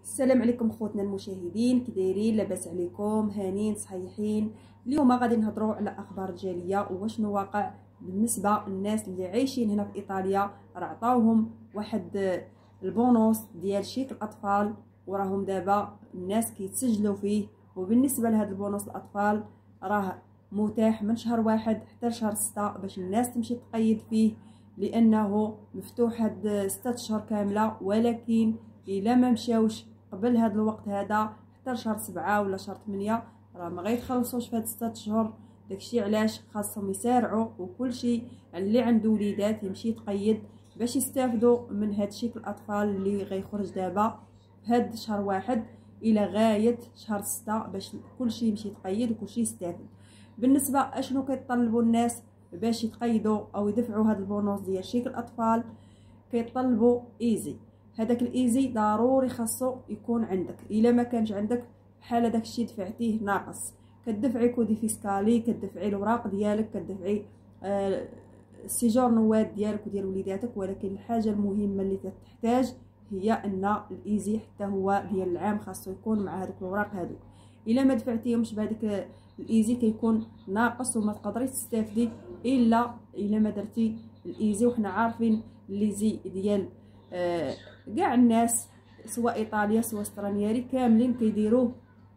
السلام عليكم خوتنا المشاهدين، كي دايرين؟ لاباس عليكم؟ هانين صحيحين؟ اليوم غادي نهضروا على اخبار الجاليه وشنو واقع بالنسبه للناس اللي عايشين هنا في ايطاليا. راه عطاوهم واحد البونوس ديال شيك الاطفال وراهم دابا الناس كيتسجلوا فيه. وبالنسبه لهذا البونوس الاطفال راه متاح من شهر 1 حتى شهر 6 باش الناس تمشي تقيد فيه، لانه مفتوح هاد 6 اشهر كامله. ولكن الا ما مشاوش قبل هذا الوقت هذا حتى شهر 7 ولا شهر 8 راه ما غيتخلصوش في هاد 6 اشهر. داكشي علاش خاصهم يسارعوا وكل شيء اللي عنده وليدات يمشي يتقيد باش يستافدوا من هاد شيك الاطفال اللي غيخرج دابا هاد شهر 1 الى غايه شهر 6 باش كل شيء يمشي يتقيد وكل شيء يستافد. بالنسبه اشنو كيطلبوا الناس باش يتقيدوا او يدفعوا هاد البونوس ديال شيك الاطفال؟ كيطلبوا ايزي. هذاك الايزي ضروري خاصو يكون عندك. الا ما كانش عندك بحال داك الشيء دفعتيه ناقص، كتدفعي كودي فيسكالي، كتدفعي الاوراق ديالك، كتدفعي السيجور نواد ديالك وديال وليداتك. ولكن الحاجه المهمه اللي تحتاج هي ان الايزي حتى هو ديال العام خاصو يكون مع هذوك الاوراق هذوك. الا ما دفعتيهمش بهذيك الايزي كيكون ناقص وما تقدريش تستافدي الا ما درتي الايزي. وحنا عارفين الايزي ديال كاع الناس سواء ايطاليا سواء استراليا كاملين كيديروه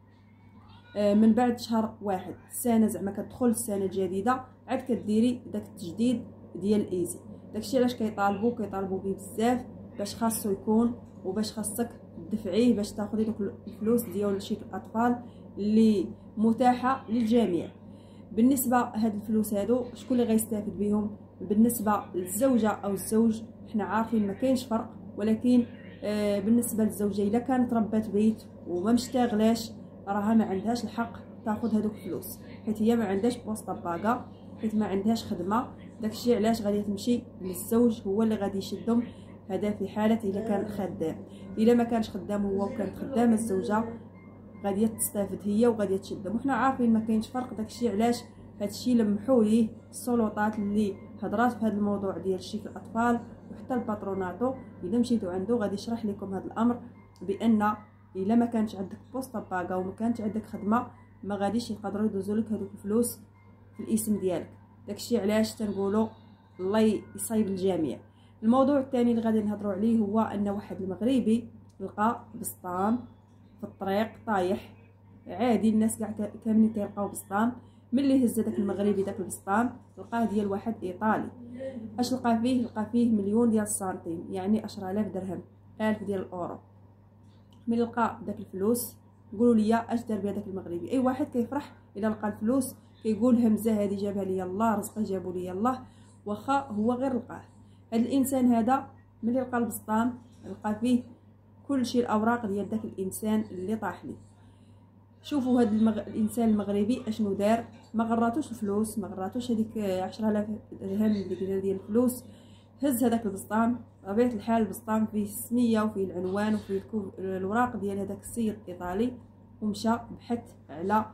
من بعد شهر 1 السنه، زعما كتدخل السنه الجديده عاد كديري داك التجديد ديال الايزي. داكشي علاش كيطالبوا به بزاف باش خاصو يكون وباش خاصك تدفعيه باش تاخذي دوك الفلوس ديال شيك الاطفال اللي متاحه للجميع. بالنسبه هاد الفلوس هادو شكون اللي غيستافد بهم؟ بالنسبه للزوجه او الزوج حنا عارفين ما كاينش فرق، ولكن بالنسبه للزوجه الا كانت ربات بيت وما مشتغلاش راها ما عندهاش الحق تاخذ هذوك الفلوس، حيت هي ما عندهاش بوسطه باغا، حيت ما عندهاش خدمه. داكشي علاش غادي تمشي للزوج هو اللي غادي يشدهم. هذا في حاله الا كان خدام. الا ما كانش خدام هو وكانت خدامه الزوجه غادي تستافد هي وغادي تشدهم. وحنا عارفين ما كاينش فرق. داكشي علاش هادشي لمحوا ليه السلطات اللي هضرات في هذا الموضوع ديال شيك الاطفال، وحتى الباتروناتو الا مشيتو عنده غادي يشرح لكم هذا الامر، بان الا ما كانش عندك بوسطه باغا وما كانش عندك خدمه ما غاديش يقدروا يدوزوا لك هذوك الفلوس في الاسم ديالك. داكشي علاش تنقولوا الله يصايب الجميع. الموضوع الثاني اللي غادي نهضروا عليه هو ان واحد المغربي لقى بسطام في الطريق طايح عادي. الناس كاع كاملين كيلقاو بسطام. ملي هز داك المغربي داك البسطام لقاه ديال واحد ايطالي. اش لقى فيه؟ لقى فيه مليون ديال السنتيم، يعني 10000 درهم، 1000 ديال الاورو. ملي لقى داك الفلوس قولوا لي اش دار بها داك المغربي؟ اي واحد كيفرح الا لقى الفلوس كيقول همزه هذه جابها لي الله، رزقي جابو لي الله، واخا هو غير لقاه. هذا الانسان هذا ملي لقى البسطام لقى فيه كل شيء، الاوراق ديال داك الانسان اللي طاح ليه. شوفوا هذا الانسان المغربي اشنو دار. ما غراتوش الفلوس، ما غراتوش هذيك 10000 درهم اللي ديال الفلوس. هز هذاك البسطام، بطبيعه الحال البسطام فيه السميه وفيه العنوان وفيه الوراق ديال هذاك السيد الايطالي، ومشى بحث على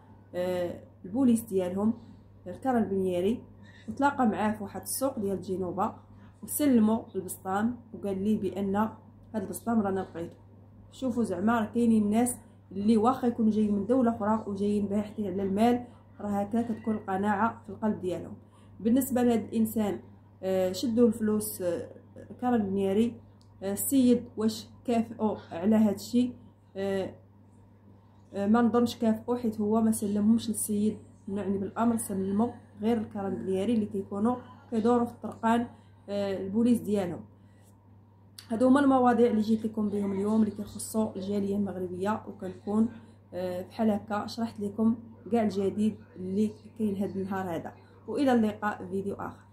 البوليس ديالهم الكارابينيري، وتلاقى معاه في واحد السوق ديال جينوفا وسلموا البسطام وقال لي بان هذا البسطام رانا لقيته. شوفوا زعما راه كاينين الناس اللي واخا يكونوا جايين من دوله اخرى وجايين باحثين على المال، راه هكا كتكون القناعه في القلب ديالهم. بالنسبه لهذا الانسان شدوا الفلوس كارابينيري. السيد واش كافئوا على هذا الشيء؟ ما نظنش كافئوا، حيت هو ما سلمهمش للسيد المعني بالامر، سلموا غير الكارابينيري اللي كيكونوا كيدوروا في الطرقان البوليس ديالهم. هادو هما المواضيع اللي جيت لكم بهم اليوم اللي كيخصوا الجاليه المغربيه، وكنكون بحال هكا شرحت لكم كاع الجديد اللي كاين هذا النهار هذا. والى اللقاء في فيديو اخر.